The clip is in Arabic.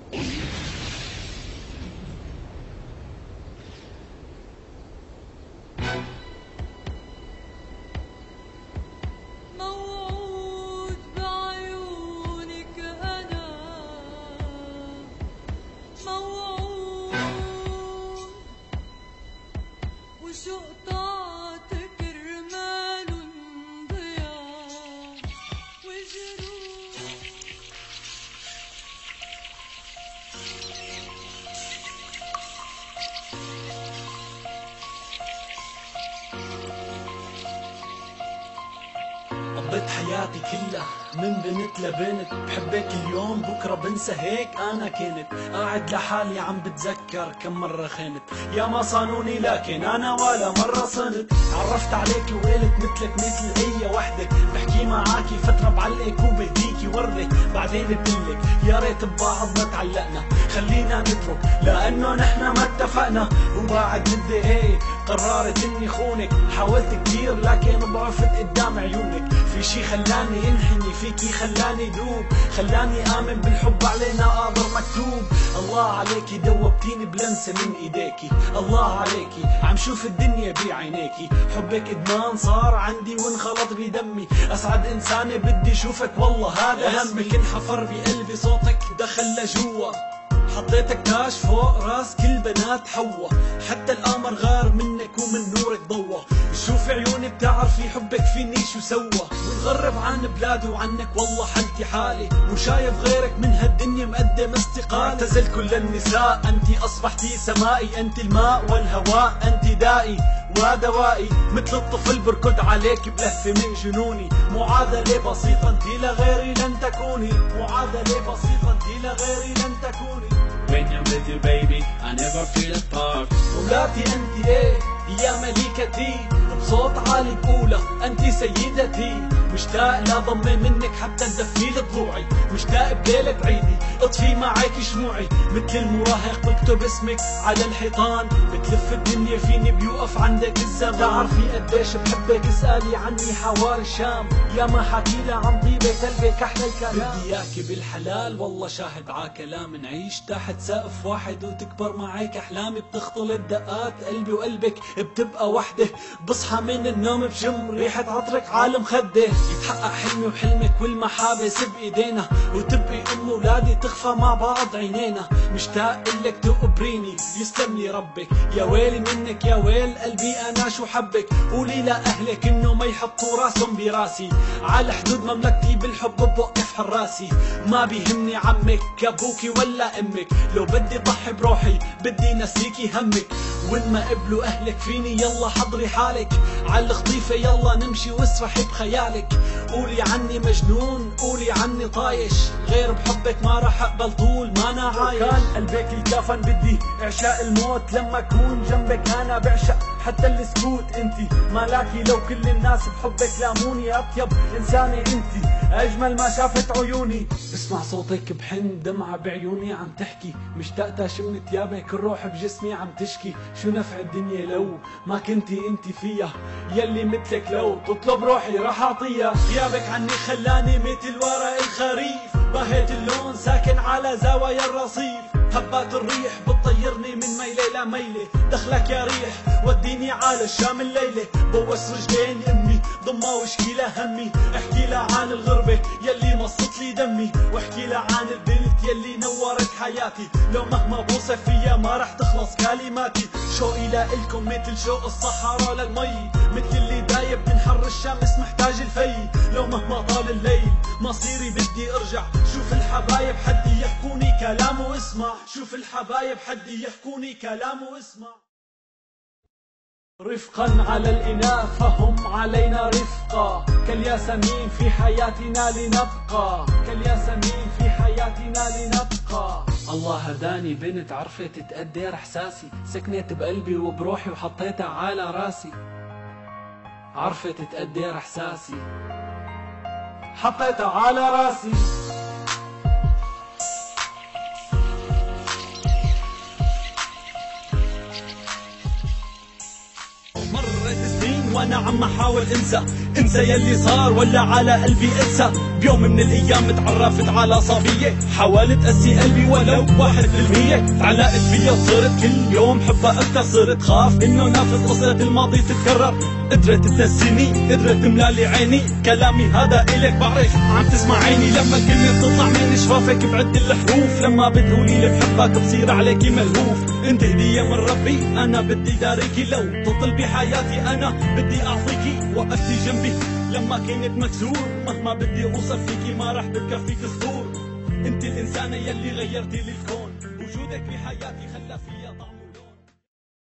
موعود بعيونك أنا، موعود وشوق طاعتك رمال ضياء وجروح. قضيت حياتي كلها من بنت لبنت، بحبك اليوم بكره بنسى، هيك انا كنت قاعد لحالي عم بتذكر كم مره خنت. يا ما صانوني لكن انا ولا مره صنت. عرفت عليك وقلت مثلك مثل هي وحدك، بحكي معاكي فتره بعلقك وبهديكي وردك، بعدين بقلك يا ريت ببعض ما تعلقنا، خلينا نترك لانه نحن ما اتفقنا. وبعد مدة ايه قررت اني خونك، حاولت كتير لكن ضعفت قدام عيونك. في شي خلاني انحني فيكي، خلاني دوب، خلاني امن بالحب علينا قادر مكتوب. الله عليكي دوبتيني بلمسه من ايديكي، الله عليكي عم شوف الدنيا بعينيكي. حبك ادمان صار عندي وانخلط بدمي، اسعد انسانه بدي اشوفك والله هذا همي. انحفر بقلبي صوتك دخل لجوا، حطيتك تاج فوق راس كل بنات حوا، حتى القمر غار منك ومن نورك ضوى. شوفي عيوني بتعرفي حبك فيني شو سوى، متغرب عن بلادي وعنك والله حالتي حالي، وشايف غيرك من هالدنيا مقدم استقالة. اعتزل كل النساء انتي اصبحتي سمائي، انت الماء والهواء انت دائي ودوائي. مثل الطفل بركض عليك بلهفة من جنوني، معادلة بسيطة انت لغيري لن تكوني، معادلة بسيطة انت لغيري لن تكوني. When I'm with you baby I never feel apart. مولاتي انت ايه يا مليكتي، بصوت عالي بقولها انت سيدتي. مشتاق لضمي منك حتى تدفي لي ضلوعي، مشتاق بليلة بعيدي اطفي معك شموعي. مثل المراهق بكتب اسمك على الحيطان، بتلف الدنيا فيني بيوقف عندك الزمان. تعرفي قديش بحبك اسألي عني حواري الشام، يا ما حكينا عن طيبة قلبك احلى الكلام. بدي اياكي بالحلال والله شاهد ع كلام، نعيش تحت سقف واحد وتكبر معك احلامي. بتختلط دقات قلبي وقلبك بتبقى وحدة، بصحى من النوم بشم ريحة عطرك عالم خده. يتحقق حلمي وحلمك والمحابس بايدينا، وتبقي ام ولادي تخفى مع بعض عينينا. مشتاق لك تقبريني يسلم لي ربك، يا ويلي منك يا ويل قلبي انا شو حبك. قولي لاهلك انه ما يحطوا راسهم براسي، على حدود مملكتي بالحب بوقف حراسي. ما بيهمني عمك ابوكي ولا امك، لو بدي ضحي بروحي بدي نسيكي همك. وين ما قبلوا اهلك فيني يلا حضري حالك، على الخطيفة يلا نمشي واسرحي بخيالك. قولي عني مجنون قولي عني طايش، غير بحبك ما راح اقبل طول ما انا عايش. كان قلبك الكفن بدي اعشاء الموت، لما اكون جنبك انا بعشق حتى السكوت. انتي مالاكي لو كل الناس بحبك لاموني، اطيب انسانة انتي اجمل ما شافت عيوني. بسمع صوتك بحن دمعة بعيوني عم تحكي، مشتاق شم ثيابك الروح بجسمي عم تشكي. شو نفع الدنيا لو ما كنتي انتي فيها، يلي مثلك لو تطلب روحي راح اعطيها. غيابك عني خلاني مثل ورق الخريف، بهيت اللون ساكن على زوايا الرصيف. هبات الريح بتطيرني من ميلة لميلة، دخلك يا ريح وديني على الشام الليلة. بوس رجلين امي ضمها واشكي لها همي، احكي لها عن الغربة يلي مصت لي دمي، واحكي لها عن البنت يلي نورت حياتي. لو مهما بوصف فيها ما رح تخلص كلماتي. شوقي لإلكم مثل شوق الصحراء للمي، مثل اللي دايب من حر الشمس محتاج الفي. لو مهما طال الليل مصيري بدي ارجع، شوف الحبايب حدي يحكوني كلام واسمع، شوف الحبايب حدي يحكوني كلام واسمع. رفقا على الإناث فهم علينا رفقا، كالياسمين في حياتنا لنبقى، كالياسمين في حياتنا لنبقى. الله هداني بنت عرفت تقدر احساسي، سكنت بقلبي وبروحي وحطيتها على راسي. عرفت تقدر احساسي حطيتها على راسي. مرت سنين وانا عم احاول انسى يلي صار ولا على قلبي انسى. بيوم من الايام تعرفت على صبية، حاولت اسي قلبي ولو 1%. تعلقت فيها صرت كل يوم حبها اكتر، صرت خاف انه نافذ قصة الماضي تتكرر. قدرت تنسيني، قدرت تملالي عيني، كلامي هذا الك بعرف عم تسمعيني. لما كلمة تطلع من شفافك بعد الحروف، لما بتقولي لي بحبك بصير عليكي ملهوف. انت هدية من ربي انا بدي داريكي، لو تطلبي حياتي انا بدي اعطيكي. وقفتي جنبي لما كنت مكسور، مهما بدي اوصل فيكي ما رح بتكفيك الصور. انت الانسانة يلي غيرتي لي الكون، وجودك بحياتي